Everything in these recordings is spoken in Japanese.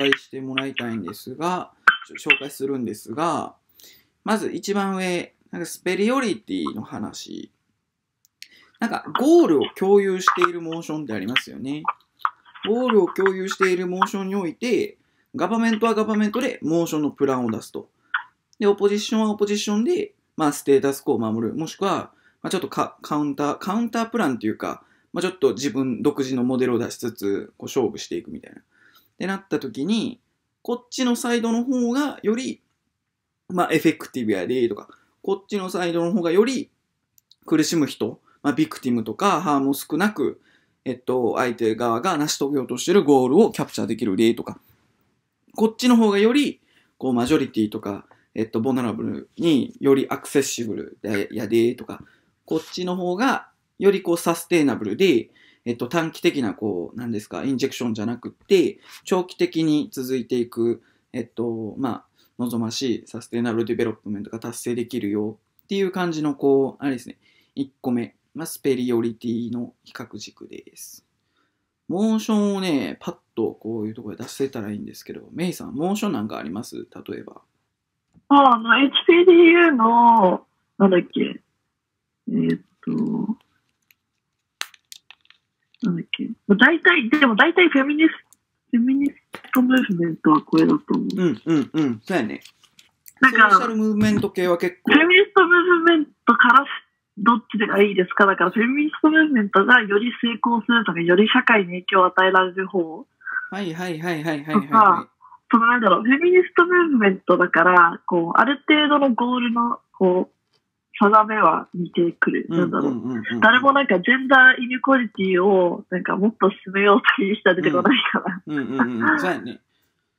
介してもらいたいんですが、紹介するんですが、まず一番上、なんかスペリオリティの話。なんかゴールを共有しているモーションってありますよね。ゴールを共有しているモーションにおいて、ガバメントはガバメントでモーションのプランを出すと。で、オポジションはオポジションで、ステータスコを守る。もしくは、ちょっとカウンタープランっていうか、ちょっと自分独自のモデルを出しつつ、勝負していくみたいな。ってなった時に、こっちのサイドの方がより、エフェクティブやでとか、こっちのサイドの方がより苦しむ人、ビクティムとかハームを少なく、相手側が成し遂げようとしているゴールをキャプチャーできる例とか、こっちの方がより、マジョリティとか、ボナラブルによりアクセッシブルやでとか、こっちの方がよりサステイナブルで、短期的な何ですか、インジェクションじゃなくって、長期的に続いていく、望ましいサステイナブルディベロップメントが達成できるよっていう感じの、あれですね、1個目、スペリオリティの比較軸です。モーションをね、パッとこういうところで出せたらいいんですけど、メイさん、モーションなんかあります？例えば。 HPDU の、なんだっけ、でも大体フェミニストムーブメントはこれだと思う。 そうやね。 なんか、 ソーシャルムーブメント系は結構。 フェミニストムーブメントからどっちがいいですか？だからフェミニストムーブメントがより成功するとか、より社会に影響を与えられる方。 はいはいはいはいはいとか、フェミニストムーブメントだから、ある程度のゴールの、定めは似てくる。誰もなんかジェンダーイネクオリティをなんかもっと進めようという人は出てこないから。 そうやね。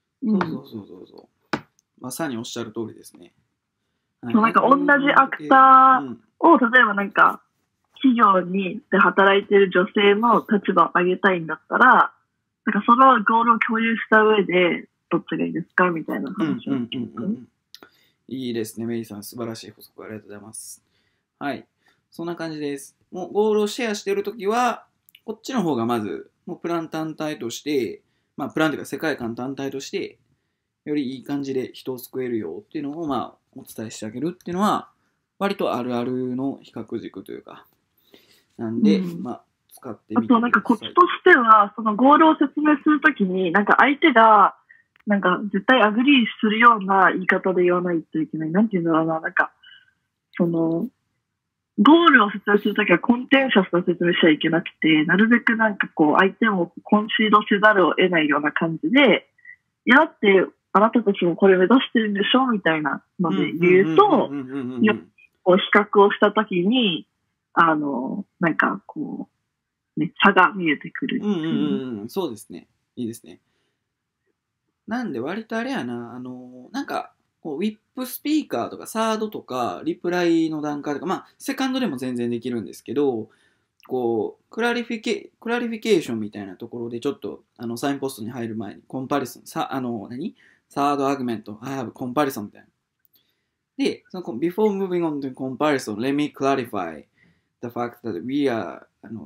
そう。まさにおっしゃる通りですね。 なんか同じアクターを、例えばなんか、企業で働いている女性の立場を上げたいんだったら、なんかそのゴールを共有した上で、どっちがいいですかみたいな話を聞く。 いいですね、メイさん。素晴らしい補足ありがとうございます。はい。そんな感じです。もうゴールをシェアしているときは、こっちの方がまず、もうプラン単体として、プランというか世界観単体として、よりいい感じで人を救えるよっていうのを、お伝えしてあげるっていうのは、割とあるあるの比較軸というか、なんで、使ってみてください。 あとなんかコツとしては、そのゴールを説明するときに、なんか相手が、なんか絶対アグリーするような言い方で言わないといけない。なんていうんだろうな、なんか、ゴールを説明するときはコンテンシャスな説明しちゃいけなくて、なるべくなんか相手をコンシードせざるを得ないような感じで、いやって、あなたたちもこれ目指してるんでしょみたいなので言うと、比較をしたときに、なんか差が見えてくる。 そうですね。いいですね。なんで割とあれやな、なんか、ウィップスピーカーとかサードとかリプライの段階とか、セカンドでも全然できるんですけど、クラリフィケーションみたいなところでちょっと、サインポストに入る前にコンパリソン、サードアーグメント、I have コンパリソンみたいな。で、before moving on to comparison, let me clarify the fact that we are,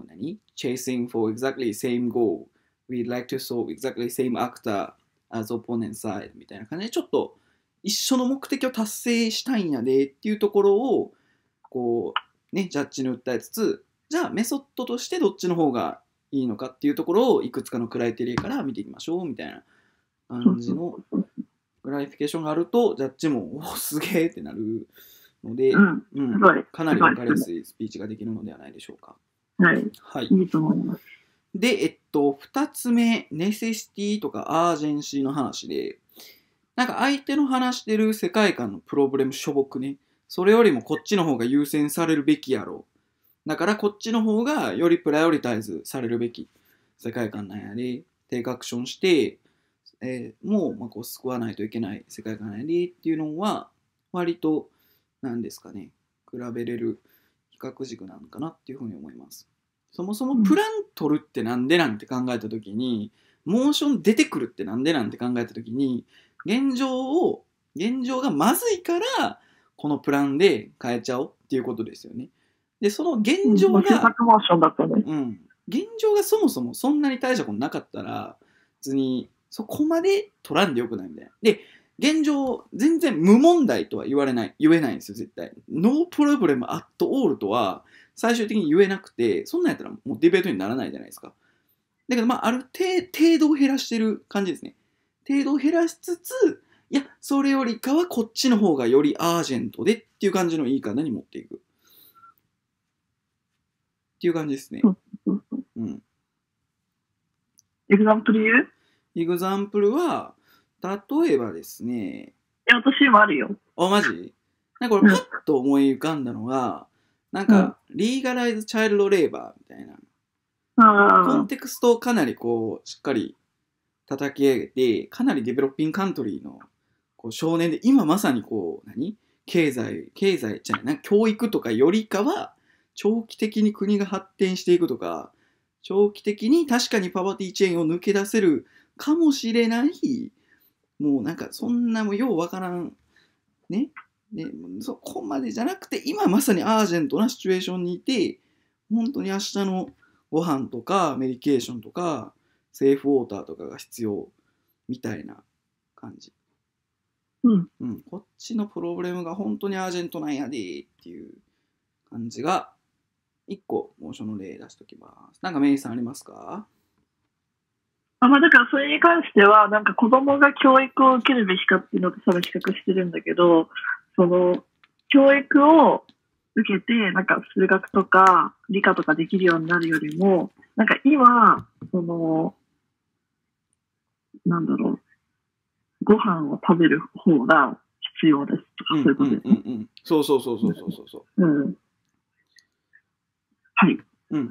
chasing for exactly same goal. We'd like to solve exactly same actor as opponent side みたいな感じで、ちょっと一緒の目的を達成したいんやでっていうところを、ジャッジに訴えつつ、じゃあメソッドとしてどっちの方がいいのかっていうところをいくつかのクライテリアから見ていきましょうみたいな感じのクラリフィケーションがあると、ジャッジもおすげえってなるので、かなり分かりやすいスピーチができるのではないでしょうか。 はい。いいと思います。 で、2つ目、ネセシティとかアージェンシーの話で、なんか相手の話してる世界観のプロブレムしょぼくね。それよりもこっちの方が優先されるべきやろう。だからこっちの方がよりプライオリタイズされるべき世界観なんやで、テイクアクションして、もう救わないといけない世界観やでっていうのは、割と、なんですかね、比べれる比較軸なのかなっていうふうに思います。そもそもプラン取るってなんでなんて考えたときに、モーション出てくるってなんでなんて考えたときに、現状がまずいから、このプランで変えちゃおうっていうことですよね。で、その現状が、 現状がそもそもそんなに大したことなかったら、別にそこまで取らんでよくないみたいな。で、現状、全然無問題とは言えないんですよ、絶対。ノープロブレムアットオールとは最終的に言えなくて、そんなんやったらもうディベートにならないじゃないですか。だけど、ある程度を減らしてる感じですね。程度を減らしつつ、いや、それよりかはこっちの方がよりアージェントでっていう感じの言い方に持っていく。っていう感じですね。うん。 エグザンプル言う？ エグザンプルは、例えばですね。 私もあるよ。 マジ？なんかこれパッと思い浮かんだのが、なんか、リーガライズ・チャイルド・レーバーみたいな。コンテクストをかなりこう、しっかり叩き上げて、かなりデベロッピングカントリーのこう少年で、今まさにこう、経済じゃない、教育とかよりかは、長期的に国が発展していくとか、長期的に確かにパワーティーチェーンを抜け出せるかもしれない、もうなんかそんなもようわからん、ね。で、そこまでじゃなくて、今まさにアージェントなシチュエーションにいて、本当に明日のご飯とかメディケーションとかセーフウォーターとかが必要みたいな感じ。こっちのプロブレムが本当にアージェントなんやでっていう感じが1個モーションの例出しときます。なんかメイさんありますか？ だからそれに関しては、なんか子供が教育を受けるべきかっていうのと多分比較してるんだけど、その教育を受けて、なんか数学とか理科とかできるようになるよりも、なんか今、なんだろう、ご飯を食べる方が必要ですとか、そういうことですね。 そう。 はい。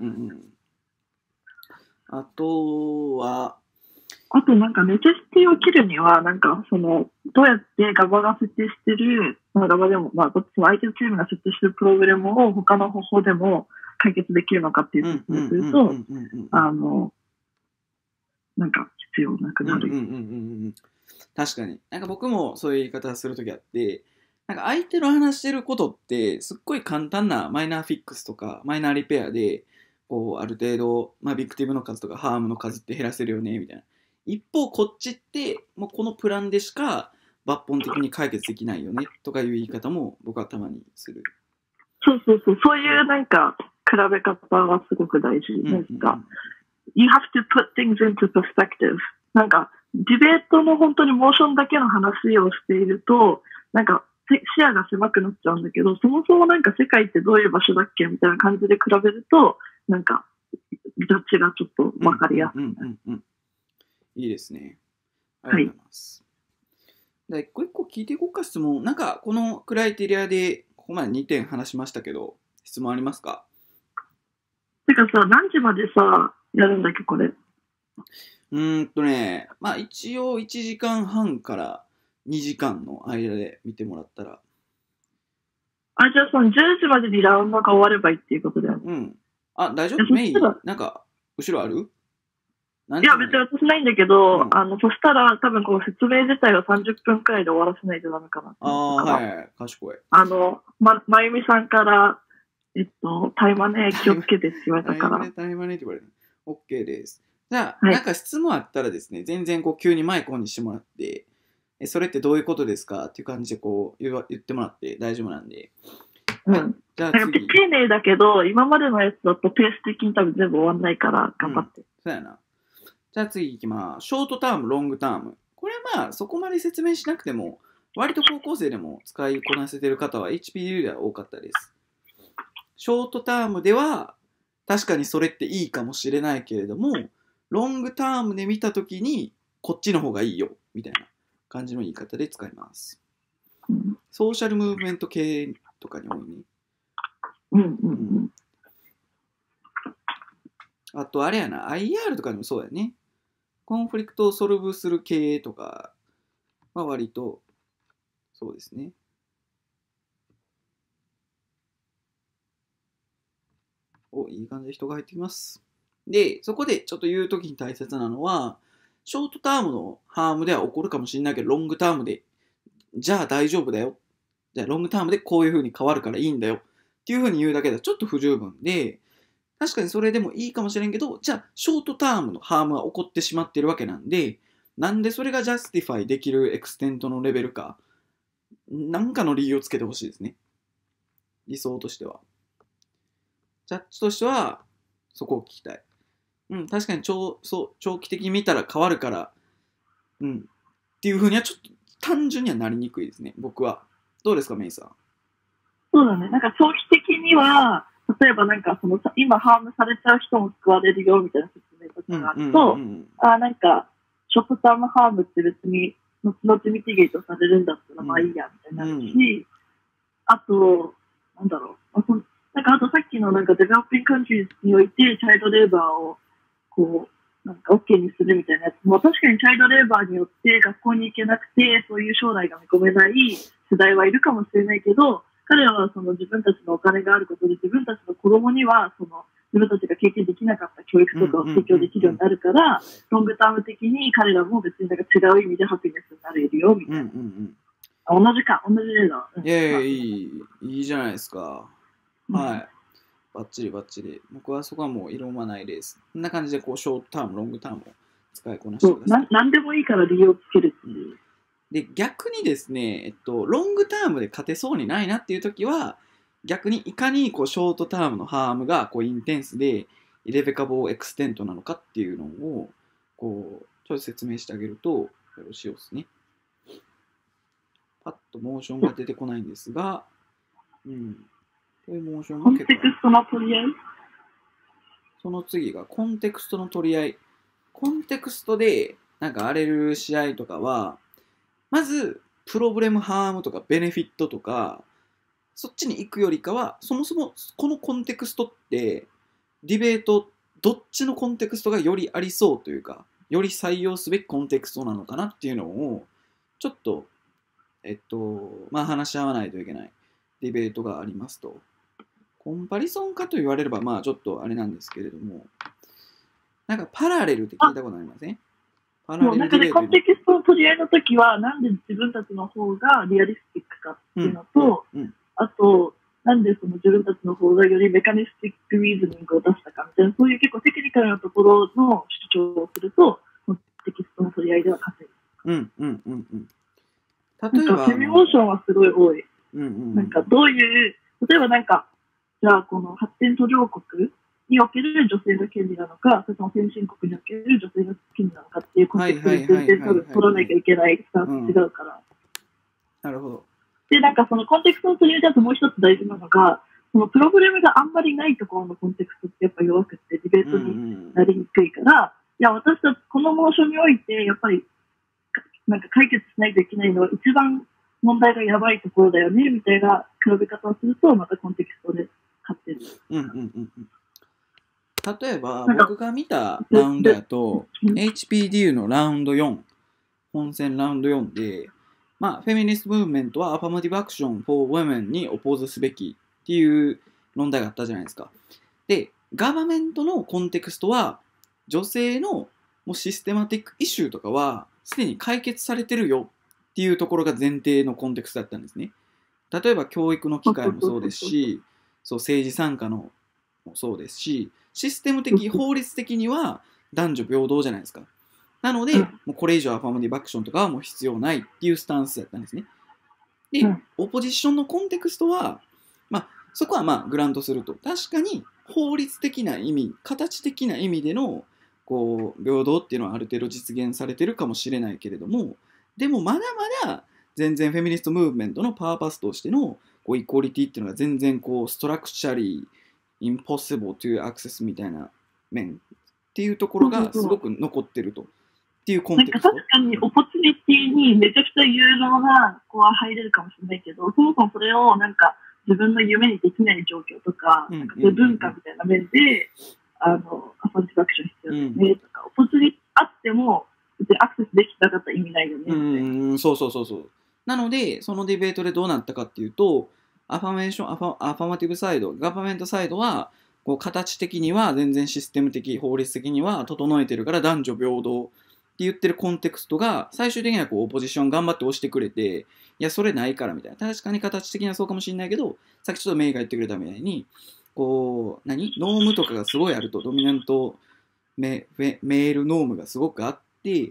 あとは、 なんかネセシティを切るには、なんかどうやってガバが設定してる、ガバでも、どっちも相手のチームが設定してるプログラムを他の方法でも解決できるのかっていう説明すると、なんか必要なくなる。 確かに。なんか僕もそういう言い方するときあって、なんか相手の話してることってすっごい簡単なマイナーフィックスとかマイナーリペアで、こうある程度、ビクティブの数とかハームの数って減らせるよねみたいな。一方こっちってもうこのプランでしか抜本的に解決できないよねとかいう言い方も僕はたまにする。 そういうなんか比べ方はすごく大事。なんかYou have to put things into perspective. なんかディベートの本当にモーションだけの話をしていると、なんか視野が狭くなっちゃうんだけど、そもそもなんか世界ってどういう場所だっけみたいな感じで比べると、なんかどっちがちょっと分かりやすい。 いいですね。ありがとうございます。はい、一個一個聞いていこうか、質問。なんかこのクライテリアでここまで2点話しましたけど、質問ありますか？ てかさ、何時までさ、やるんだっけ、これ。 一応1時間半から2時間の間で見てもらったら。 じゃあ10時までにラウンドが終わればいいっていうことだよね。 大丈夫？メイン、なんか、後ろある？ いや、別に私ないんだけど、そしたら多分こう説明自体は30分くらいで終わらせないとダメかな。 はい、賢い。 まゆみさんから、タイマネ気をつけてって言われたから。 タイマネって言われる。OK です。じゃあ、なんか質問あったらですね、全然こう急にマイクオンにしてもらって、それってどういうことですかっていう感じでこう言ってもらって大丈夫なんで。 じゃあ次。丁寧だけど、今までのやつだとペース的に多分全部終わんないから頑張って。 そうやな。じゃあ次行きます。ショートターム、ロングターム。これはそこまで説明しなくても、割と高校生でも使いこなせてる方は HPU では多かったです。ショートタームでは確かにそれっていいかもしれないけれども、ロングタームで見たときにこっちの方がいいよみたいな感じの言い方で使います。ソーシャルムーブメント系とかに多いね。あとあれやな、IR とかにもそうやね。コンフリクトをソルブする系とかは割とそうですね。いい感じで人が入ってきます。で、そこでちょっと言うときに大切なのは、ショートタームのハームでは起こるかもしれないけど、ロングタームで、じゃあ大丈夫だよ。じゃあロングタームでこういう風に変わるからいいんだよ。っていう風に言うだけではちょっと不十分で、確かにそれでもいいかもしれんけど、じゃあショートタームのハームは起こってしまっているわけなんで、 なんでそれがジャスティファイできるエクステントのレベルか、なんかの理由をつけてほしいですね。理想としては。ジャッジとしては、そこを聞きたい。確かに長期的に見たら変わるから、っていうふうにはちょっと単純にはなりにくいですね、僕は。どうですか、メイさん。 そうだね。なんか長期的には、例えばなんかその今ハームされちゃう人も救われるよみたいな説明とかがあると、なんかショットタームハームって別に後々ミティゲートされるんだったらまあいいやみたいになるし、あと、なんだろう。なんかあとさっきのなんかデベロッピングカントリーズにおいてチャイルドレーバーをこう、なんか OK にするみたいなやつも確かにチャイルドレーバーによって学校に行けなくてそういう将来が見込めない世代はいるかもしれないけど、彼らはその自分たちのお金があることで自分たちの子供にはその自分たちが経験できなかった教育とかを提供できるようになるから、ロングターム的に彼らも別になんか違う意味でハピネスになれるよみたいな。同じ例だ。 いいじゃないですか。はい。バッチリバッチリ。僕はそこはもう異論はないです。こんな感じでこうショートターム、ロングタームを使いこなしてください。 何でもいいから理由をつけるっていう。 で、逆にですね、ロングタームで勝てそうにないなっていう時は、逆にいかにこうショートタームのハームがこうインテンスでイレベカボーエクステントなのかっていうのをこうちょっと説明してあげるとよろしいですね。パッとモーションが出てこないんですが、こういうモーションが結構。 コンテクストの取り合い？ その次がコンテクストの取り合い。コンテクストでなんか荒れる試合とかは、まずプロブレムハームとかベネフィットとか、そっちに行くよりかは、そもそもこのコンテクストってディベートどっちのコンテクストがよりありそうというか、より採用すべきコンテクストなのかなっていうのをちょっと話し合わないといけないディベートがありますと。コンパリソンかと言われればちょっとあれなんですけれども、なんかパラレルって聞いたことありません？ パラレルディベート。なんかね、コンテクストの取り合いの時はなんで自分たちの方がリアリスティックかっていうのと、あと、なんでその自分たちの方がよりメカニスティックリーズニングを出したかみたいな、そういう結構テクニカルなところの主張をすると、コンテキストの取り合いでは勝てる。例えば、セミモーションはすごい多い。なんかどういう、例えばなんか、じゃあこの発展途上国における女性の権利なのか、それとも先進国における女性の権利なのかっていうコンテクストで全然多分取らなきゃいけないスタンス違うから。 なるほど。 で、なんかそのコンテクストの取り合いだともう一つ大事なのが、そのプログラムがあんまりないところのコンテクストってやっぱ弱くてディベートになりにくいから、いや、私たちこのモーションにおいて、やっぱりなんか解決しないといけないのは一番問題がやばいところだよね、みたいな比べ方をすると、またコンテクストで勝ってる。 例えば、僕が見たラウンドだと、HPDU のラウンド4、本戦ラウンド4で、フェミニストムーブメントはアファマティブアクション for women にオポーズすべきっていう論題があったじゃないですか。で、ガバメントのコンテクストは、女性のもうシステマティックイシューとかは、すでに解決されてるよっていうところが前提のコンテクストだったんですね。例えば教育の機会もそうですし、政治参加のもそうですし、システム的、法律的には男女平等じゃないですか。なので、もうこれ以上アファマティブアクションとかはもう必要ないっていうスタンスだったんですね。で、オポジションのコンテクストは、そこはグラントすると。確かに法律的な意味、形的な意味でのこう平等っていうのはある程度実現されてるかもしれないけれども、でもまだまだ全然フェミニストムーブメントのパーパスとしてのこうイコーリティっていうのが全然こうストラクチャリー、impossible to access みたいな面っていうところがすごく残ってると。っていうコンテクスト。 確かにオポチュニティにめちゃくちゃ有能な子は入れるかもしれないけど、そもそもそれをなんか自分の夢にできない状況とか、なんか文化みたいな面で、アファンティブアクション必要ですねとか、オポチュニティあっても、別にアクセスできなかったら意味ないよね。 そう。なので、そのディベートでどうなったかっていうと、アファマティブサイド、ガバメントサイドは、こう形的には全然システム的、法律的には整えてるから男女平等って言ってるコンテクストが、最終的にはこうオポジション頑張って押してくれて、いや、それないからみたいな。確かに形的にはそうかもしれないけど、さっきちょっとメイが言ってくれたみたいに、こう、ノームとかがすごいあると、ドミナントメールノームがすごくあって、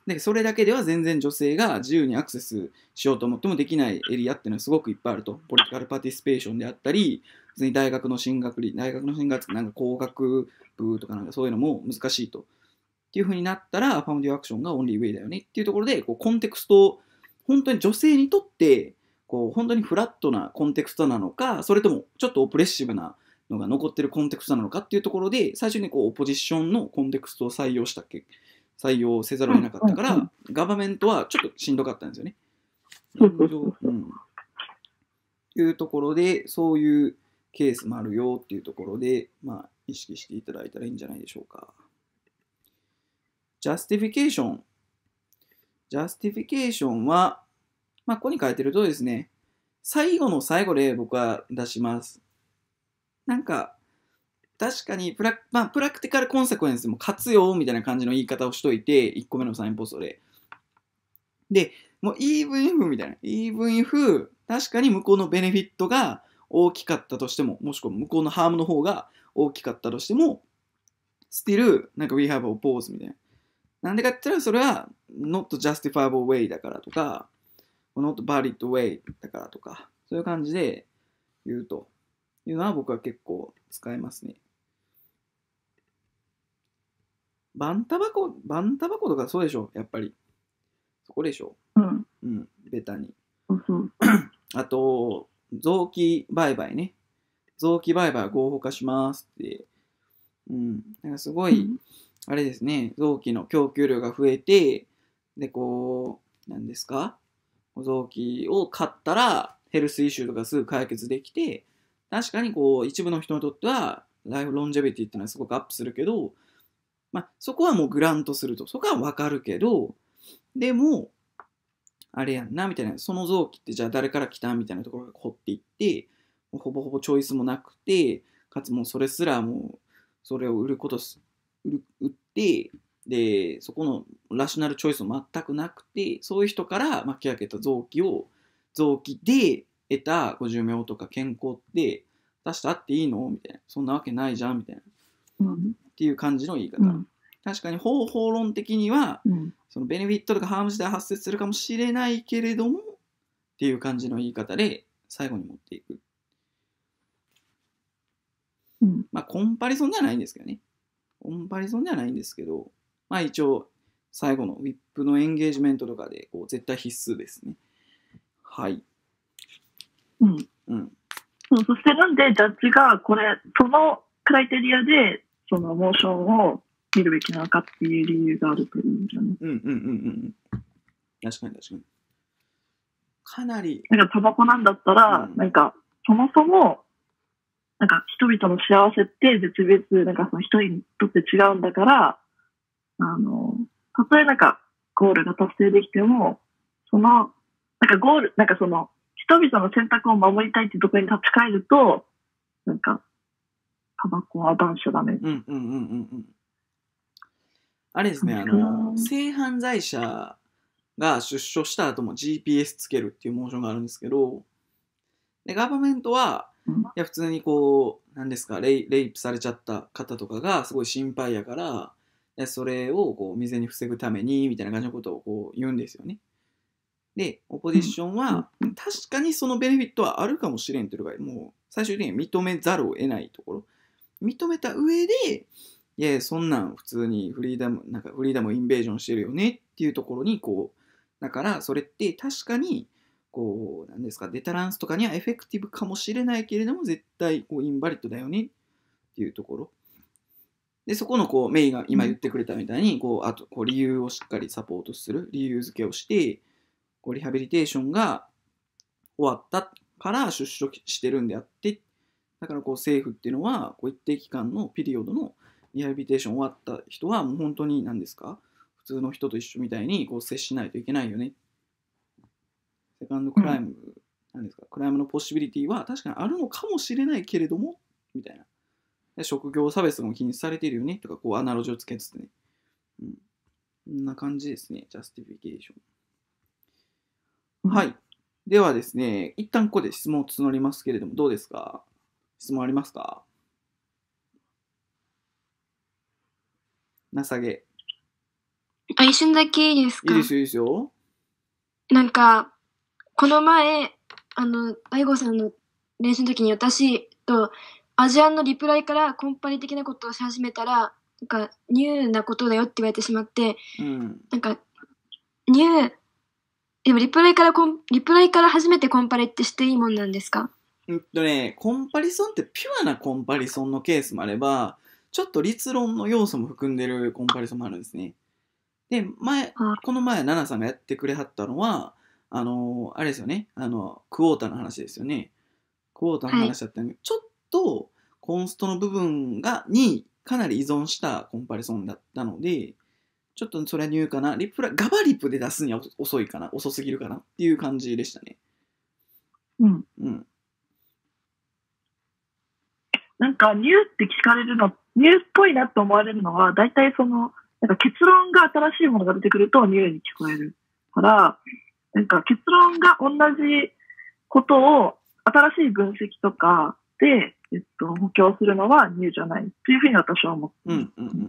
で、それだけでは全然女性が自由にアクセスしようと思ってもできないエリアっていうのはすごくいっぱいあると。ポリティカルパティスペーションであったり、普通に大学の進学なんか工学部とかなんかそういうのも難しいと。っていう風になったら、アファーマティブアクションがオンリーウェイだよねっていうところで、こうコンテクストを、本当に女性にとって、こう本当にフラットなコンテクストなのか、それともちょっとオプレッシブなのが残ってるコンテクストなのかっていうところで、最初にこうオポジションのコンテクストを採用せざるを得なかったから、ガバメントはちょっとしんどかったんですよね。いうところで、そういうケースもあるよっていうところで、まあ、意識していただいたらいいんじゃないでしょうか。ジャスティフィケーション。ジャスティフィケーションは、まあ、ここに書いてるとですね、最後の最後で僕は出します。なんか、確かにプラクティカルコンセクエンスも活用みたいな感じの言い方をしといて、1個目のサインポストで。で、もう even if みたいな。even if 確かに向こうのベネフィットが大きかったとしても、もしくは向こうのハームの方が大きかったとしても、still なんか we have oppose みたいな。なんでかって言ったらそれは not justifiable way だからとか、not valid way だからとか、そういう感じで言うというのは僕は結構使いますね。バンタバコとかそうでしょ、やっぱり。そこでしょ。ベタに。あと、臓器売買ね。臓器売買は合法化しますって。なんかすごい、あれですね、臓器の供給量が増えて、で、こう、何ですか？臓器を買ったら、ヘルスイシューとかすぐ解決できて、確かにこう、一部の人にとっては、ライフロンジェビティっていうのはすごくアップするけど、まあ、そこはもうグラントすると。そこはわかるけど、でも、あれやんな、みたいな。その臓器ってじゃあ誰から来たみたいなところが掘っていって、ほぼほぼチョイスもなくて、かつもうそれすらもう、それを売って、で、そこのラショナルチョイスも全くなくて、そういう人から巻き上げた臓器で得たご寿命とか健康って出してあっていいのみたいな。そんなわけないじゃんみたいな。っていう感じの言い方。確かに方法論的には、そのベネフィットとかハーム自体発生するかもしれないけれどもっていう感じの言い方で最後に持っていく。まあコンパリソンではないんですけどね。まあ一応最後のウィップのエンゲージメントとかでこう絶対必須ですね。はい。 そしてなんでジャッジがそのクライテリアでそのモーションを見るべきなのかっていう理由があるというんじゃない？ 確かに。かなり。 なんかタバコなんだったら、なんかそもそもなんか人々の幸せって別々なんかその人にとって違うんだから、たとえなんかゴールが達成できても、そのなんかゴールなんかその人々の選択を守りたいってところに立ち返ると、なんかタバコは断しちゃダメ。 あれですね、性犯罪者が出所した後も GPS つけるっていうモーションがあるんですけど、でガバメントは、いや普通にこう、何ですか、レイプされちゃった方とかがすごい心配やから、それをこう未然に防ぐためにみたいな感じのことをこう言うんですよね。で、オポジションは、確かにそのベネフィットはあるかもしれんというのが、もう最終的に認めざるを得ないところ。認めた上で、いやそんなん普通にフリーダムをインベージョンしてるよねっていうところに、こう、だからそれって確かに、こう、なんですか、デタランスとかにはエフェクティブかもしれないけれども、絶対こうインバリッドだよねっていうところ。で、そこのこうメイが今言ってくれたみたいに、こう、あとこう理由をしっかりサポートする、理由付けをして、こうリハビリテーションが終わったから出所してるんであって、だからこう政府っていうのは、こう一定期間のピリオドのリハビリテーション終わった人はもう本当に何ですか、普通の人と一緒みたいにこう接しないといけないよね。セカンドクライム、何ですか、クライムのポッシビリティは確かにあるのかもしれないけれども、みたいな。で職業差別も禁止されているよねとか、こうアナロジーをつけつつね。こんな感じですね、ジャスティフィケーション。はい。ではですね、一旦ここで質問を募りますけれども、どうですか？質問ありますか？情け。 一瞬だけいいですか？ いいですよ、いいですよ。 なんか、この前、大悟さんの練習の時に私とアジアンのリプライからコンパニ的なことをし始めたら、なんか、ニューなことだよって言われてしまって、 うん。 なんか、ニュー、でもリプライから初めてコンパレってしていいもんなんですか？ コンパリソンってピュアなコンパリソンのケースもあれば、ちょっと立論の要素も含んでるコンパリソンもあるんですね。で、この前、ナナさんがやってくれはったのは、あれですよね、クォーターの話ですよね。クォーターの話だったんで、ちょっとコンストの部分にかなり依存したコンパリソンだったので、ちょっとそれはニューかな。ガバリプで出すには遅いかな。遅すぎるかなっていう感じでしたね。 うん。 うん。 なんかニューって聞かれるの、ニューっぽいなと思われるのは、大体なんか結論が新しいものが出てくるとニューに聞こえるから、なんか結論が同じことを新しい分析とかで、補強するのはニューじゃないっていうふうに私は思ってます。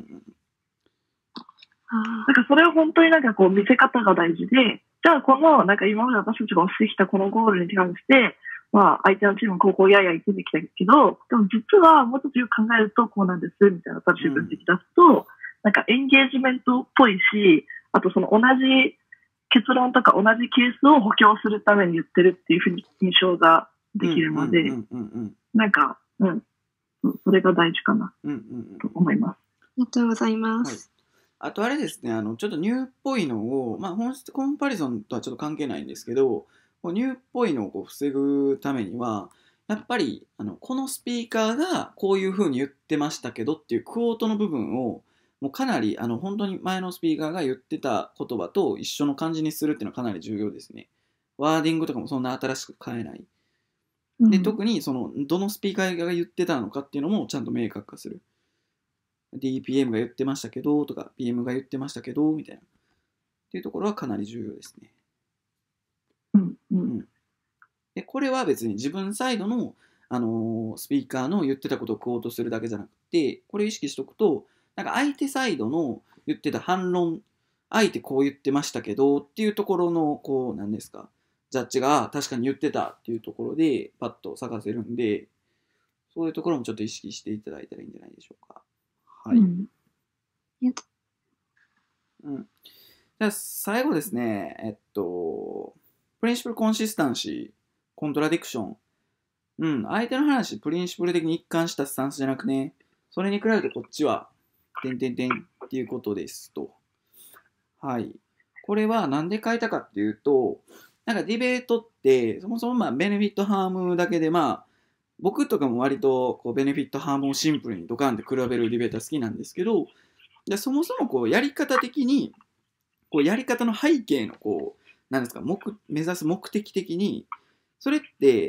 なんかそれは本当になんかこう見せ方が大事で、じゃあこのなんか今まで私たちが押してきたこのゴールに関して、まあ相手のチーム高校やや言ってきたけど、でも実はもうちょっとよく考えるとこうなんですみたいな新しい分析出すと、なんかエンゲージメントっぽいし、あとその同じ結論とか同じケースを補強するために言ってるっていうふうに印象ができるので、なんか、それが大事かなと思います。 ありがとうございます。 あとあれですね、ちょっとニューっぽいのを、まあ本質コンパリソンとはちょっと関係ないんですけど、ニューっぽいのをこう防ぐためには、やっぱりこのスピーカーがこういう風に言ってましたけどっていうクォートの部分をもうかなり本当に前のスピーカーが言ってた言葉と一緒の感じにするっていうのはかなり重要ですね。ワーディングとかもそんな新しく変えない。で、特にどのスピーカーが言ってたのかっていうのもちゃんと明確化する。DPM が言ってましたけどとか PM が言ってましたけどみたいなっていうところはかなり重要ですね。でこれは別に自分サイドの、スピーカーの言ってたことをクォートするだけじゃなくて、これを意識しておくと、なんか相手サイドの言ってた反論、相手こう言ってましたけどっていうところのこう何ですか、ジャッジが確かに言ってたっていうところでパッと探せるんで、そういうところもちょっと意識していただいたらいいんじゃないでしょうか。はい。じゃあ最後ですね、プリンシプルコンシスタンシー、コントラディクション。相手の話、プリンシプル的に一貫したスタンスじゃなくね、それに比べてこっちは、っていうことですと。はい。これはなんで書いたかっていうと、なんかディベートって、そもそもまあベネフィットハームだけでまあ、僕とかも割とこうベネフィットハームをシンプルにドカンって比べるディベーター好きなんですけど、そもそもこうやり方的に、こうやり方の背景のこう、なんですか、目指す目的的に、それって、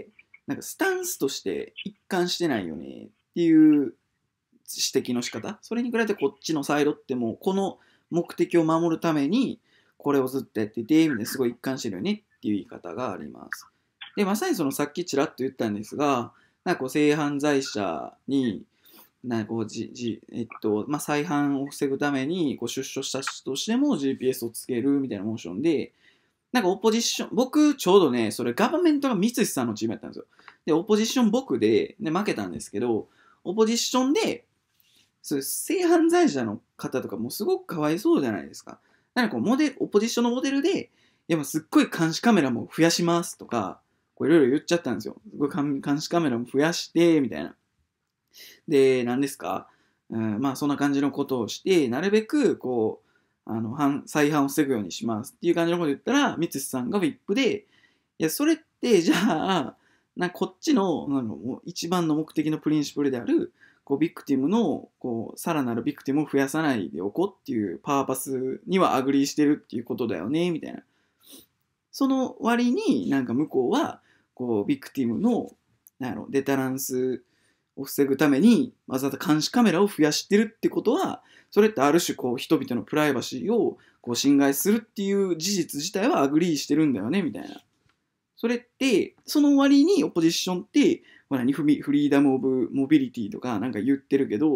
なんかスタンスとして一貫してないよねっていう指摘の仕方。それに比べてこっちのサイドってもうこの目的を守るためにこれをずっとやってて、みたいなすごい一貫してるよねっていう言い方があります。で、まさにそのさっきちらっと言ったんですが、なんかこう性犯罪者に、なんかこうまあ、再犯を防ぐためにこう出所した人としても GPS をつけるみたいなモーションで、なんかオポジション、僕ちょうどね、それガバメントが三石さんのチームやったんですよ。で、オポジション僕で、負けたんですけど、オポジションで、そういう性犯罪者の方とかもすごくかわいそうじゃないですか。なんかこうオポジションのモデルで、いやもうすっごい監視カメラも増やしますとか、いろいろ言っちゃったんですよ。すごい監視カメラも増やして、みたいな。で、何ですか、まあそんな感じのことをして、なるべくこう、再犯を防ぐようにしますっていう感じのことを言ったら、三さんが VIP で、いや、それってじゃあ、こっちの一番の目的のプリンシプルである、こうビクティムのこうさらなるビクティムを増やさないでおこうっていうパーパスにはアグリーしてるっていうことだよねみたいな。その割になんか向こうはこうビクティムのデタランスを防ぐためにわざと監視カメラを増やしてるってことは、それってある種こう人々のプライバシーをこう侵害するっていう事実自体はアグリーしてるんだよねみたいな。それってその割にオポジションってフリーダムオブモビリティとかなんか言ってるけど、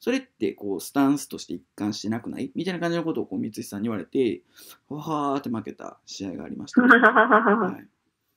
それってこうスタンスとして一貫してなくないみたいな感じのことをこう三石さんに言われて、わーって負けた試合がありました。はい、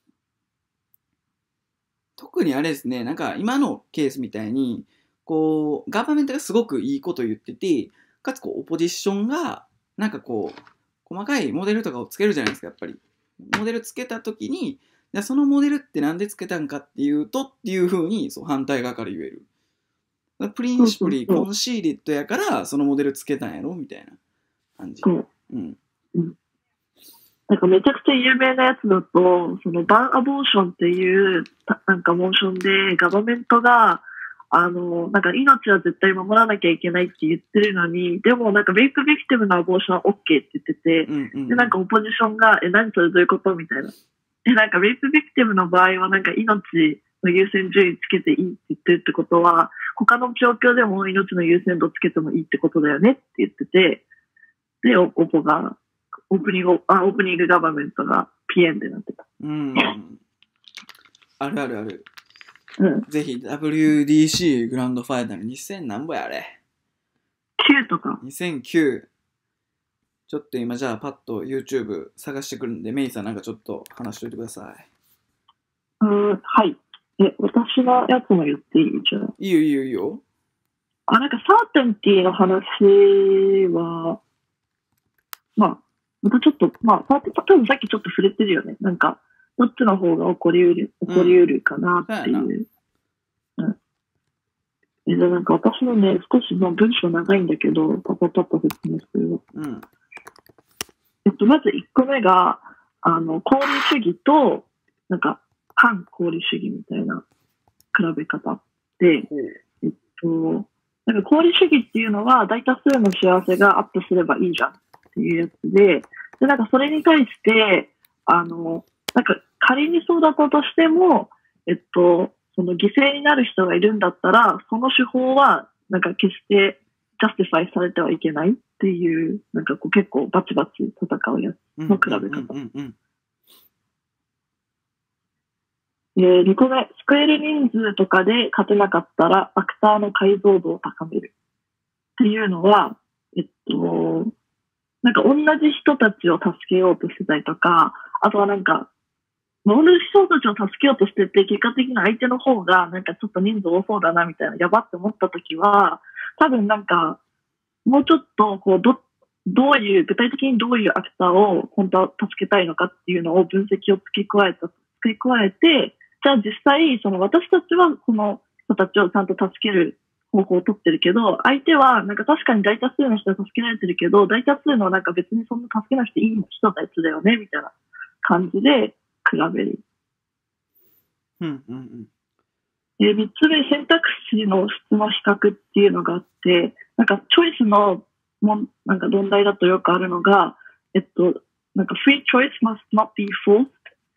特にあれですね、なんか今のケースみたいに、こう、ガバメントがすごくいいこと言ってて、かつこう、オポジションが、なんかこう、細かいモデルとかをつけるじゃないですか、やっぱり。モデルつけたときに、じゃあそのモデルってなんでつけたんかっていうとっていうふうにそう反対側から言える。プリンシプリー、コンシーリッドやからそのモデルつけたんやろみたいな感じ。 うん。なんかめちゃくちゃ有名なやつだと、そのバンアボーションっていうなんかモーションでガバメントがなんか命は絶対守らなきゃいけないって言ってるのに、でもなんかレイプビクティブのアボーションは OK って言ってて、でなんかオポジションが何それどういうことみたいな。なんかレイプビクティブの場合はなんか命の優先順位つけていいって言ってるってことは、他の状況でも命の優先度つけてもいいってことだよねって言ってて、でオープニングガバメントが PM でなってた。 あるあるある。ぜひ WDC グランドファイナル2000何ぼやあれ ?9 とか。 2009。ちょっと今じゃあパッと YouTube 探してくるんで、メイさんなんかちょっと話しといてください。 はい。私のやつも言っていいじゃん。 いいよいいよいいよ。 なんかサーテンティの話は、まあ、またちょっと、まあ、多分さっきちょっと触れてるよね。なんか、どっちの方が起こりうるかなっていう。じゃあなんか私のね、少し文章長いんだけど、パパ説明するよ。まず1個目が、功利主義と、なんか、反功利主義みたいな比べ方で、なんか功利主義っていうのは、大多数の幸せがアップすればいいじゃんっていうやつで、なんかそれに対して、なんか仮にそうだったとしても、その犠牲になる人がいるんだったら、その手法は、なんか決してジャスティファイされてはいけないっていう、なんかこう結構バチバチ戦うやつの比べ方。2個目、救える人数とかで勝てなかったら、アクターの解像度を高める。っていうのは、なんか同じ人たちを助けようとしてたりとか、あとはなんか、同じ人たちを助けようとしてて、結果的に相手の方がなんかちょっと人数多そうだなみたいな、やばって思ったときは、多分なんか、もうちょっとこう具体的にどういうアクターを本当は助けたいのかっていうのを分析を付け加えて、じゃあ実際、その私たちはこの人たちをちゃんと助ける方法を取ってるけど、相手はなんか確かに大多数の人は助けられてるけど、大多数のなんか別にそんな助けなくていい人たちだよね、みたいな感じで比べる。3つ目、選択肢の質の比較っていうのがあって、なんかチョイスのなんか問題だとよくあるのが、なんか free choice must not be forced,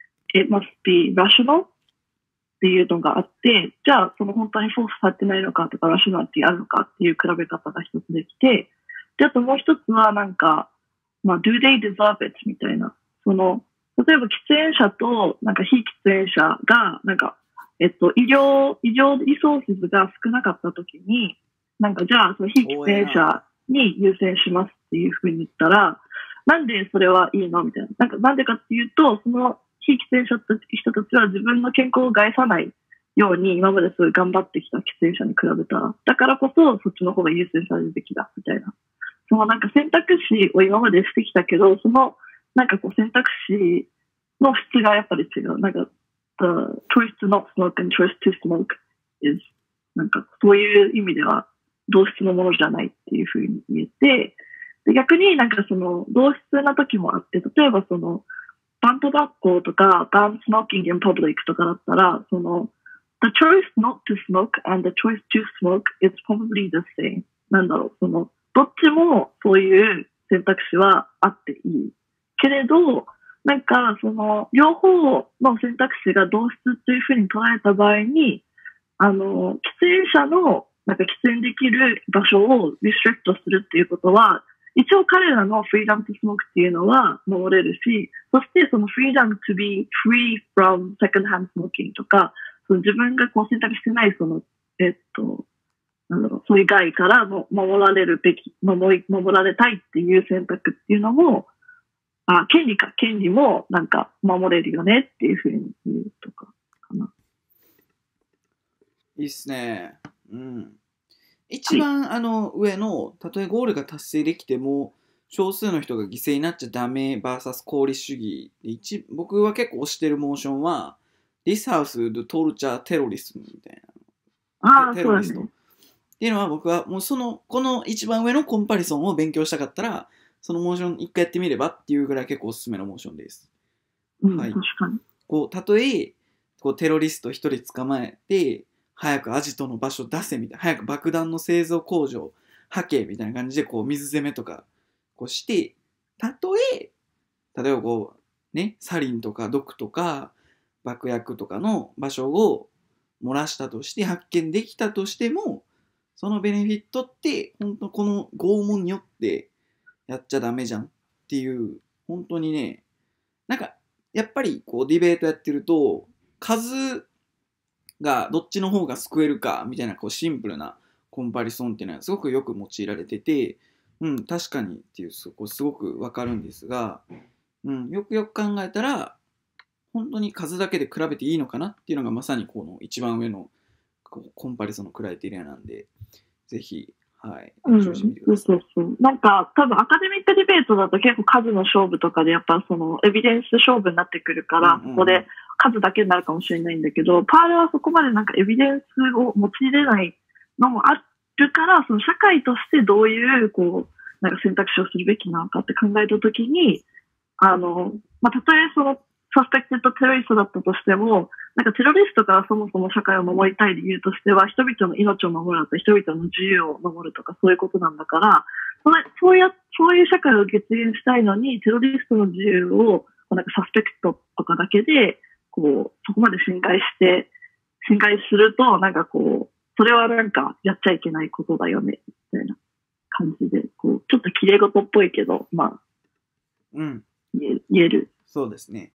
it must be rational っていうのがあって、じゃあその本当にフォースされてないのかとか、ラショナリティあるのかっていう比べ方が一つできて、で、あともう一つはなんか、do they deserve it みたいな、その、例えば喫煙者となんか非喫煙者が、なんか、医療リソースが少なかったときに、なんかじゃあその非喫煙者に優先しますっていうふうに言ったら、なんでそれはいいのみたいな。なんでかっていうと、その非喫煙者って人たちは自分の健康を害さないように今まですごい頑張ってきた喫煙者に比べたら、だからこそそっちの方が優先されるべきだみたいな。そのなんか選択肢を今までしてきたけど、そのなんかこう選択肢の質がやっぱり違う。なんか、the choice to not smoke and choice to smoke is なんかそういう意味では同質のものじゃないっていうふうに言えて、で逆になんかその同質な時もあって、例えばそのバントバッコとかバンスモーキング in public とかだったら、その the choice not to smoke and the choice to smoke is probably the same。なんだろう、そのどっちもそういう選択肢はあっていい。けれど、なんかその両方の選択肢が同質というふうに捉えた場合に、喫煙者のなんか喫煙できる場所をリストリクトするっていうことは、一応彼らのフリーダム to smoke っていうのは守れるし、そしてそのフリーダム to be free from second hand smoking とか、その自分がこう選択してないその、 なんだろう、そういう害からも守られるべき、守られたいっていう選択っていうのも、権利もなんか守れるよねっていうふうに言うとかかな。 いいっすね。うん。一番上の、たとえゴールが達成できても、少数の人が犠牲になっちゃダメ VS 功利主義で、僕は結構推してるモーションは、This House would torture terrorism みたいな。テロリスト。っていうのは僕はもうこの一番上のコンパリソンを勉強したかったら、そのモーション一回やってみればっていうぐらい結構おすすめのモーションです。 はい。確かに。 たとえ、テロリスト一人捕まえて、早くアジトの場所出せみたいな、早く爆弾の製造工場はけみたいな感じで、水攻めとか、して、例えばサリンとか毒とか爆薬とかの場所を漏らしたとして発見できたとしても、そのベネフィットって本当この拷問によってやっちゃダメじゃんっていう、本当にね、なんかやっぱりディベートやってると、数がどっちの方が救えるかみたいなシンプルなコンパリソンっていうのはすごくよく用いられてて、確かにっていうすごくわかるんですが、よくよく考えたら本当に数だけで比べていいのかなっていうのがまさにこの一番上のコンパリソンのクライテリアなんで、ぜひ、はい、 練習してみてください。なんか多分アカデミックディベートだと結構数の勝負とかでやっぱそのエビデンス勝負になってくるから、ここで数だけになるかもしれないんだけど、パールはそこまでなんかエビデンスを用いれないのもあるから、その社会としてどういうなんか選択肢をするべきなのかって考えたときに、たとえそのサスペクテッドテロリストだったとしても、なんかテロリストからそもそも社会を守りたい理由としては、人々の命を守るとか、人々の自由を守るとか、そういうことなんだから、そういう社会を実現したいのに、テロリストの自由を、なんかサスペクトとかだけで、そこまで侵害すると、なんかそれはなんかやっちゃいけないことだよね、みたいな感じで、ちょっと綺麗事っぽいけど、言える。 そうですね。